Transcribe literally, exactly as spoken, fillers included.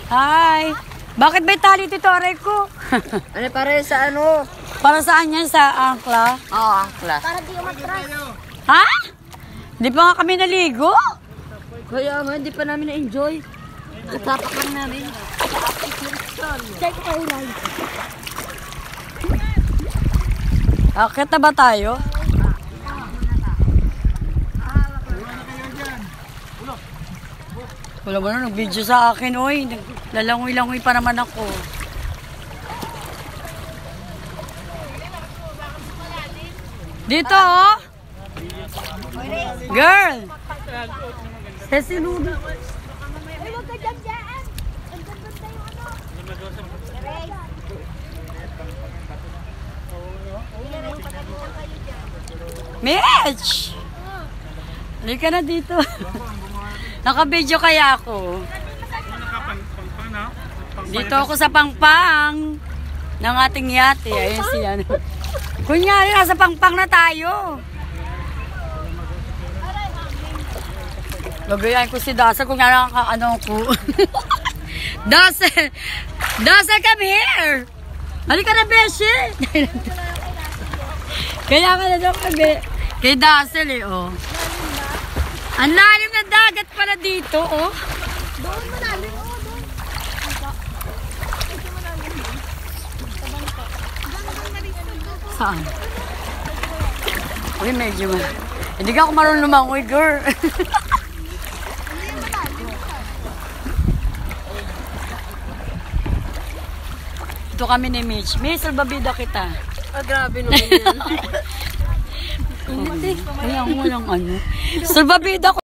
Hi! Bakit may tali ito aray ko? Ano pare sa ano? Para saan yan? Sa angkla? Oo, angkla. Para di umatras. Ha? Di pa nga kami naligo? Kaya nga, hindi pa namin na-enjoy. Nagtapak lang namin. Check ko kayo lang. Akit na ba tayo? Wala mo na, nag-video sa akin, oy. Lalangoy-langoy pa naman ako. Dito, oh. Girl. Sesi Ludo. Ay, huwag ka dyan dyan. Ang ganda yung ano. Mitch! Halika na dito. Naka-video kaya ako. Dito ako sa pangpang ng ating yate. Ayun si ano. Kunyari, nasa pangpang na tayo. Lagayan ko si Dasa kung nga ano ko. Dasa! Dasa, come here! Halika na, Beshi! Kaya ka na daw kami. Kay Dasel eh, oh. Ang lalim na dagat pala dito, oh. Doon malalim, oh, doon. Saan? Uy, medyo ma. Hindi ka ako marunong lumangoy, girl. Ito kami ni Mitch. Mitch, salbabida kita. Ah, grabe naman yan. Init eh. Kaya walang ano. Salbabida ko.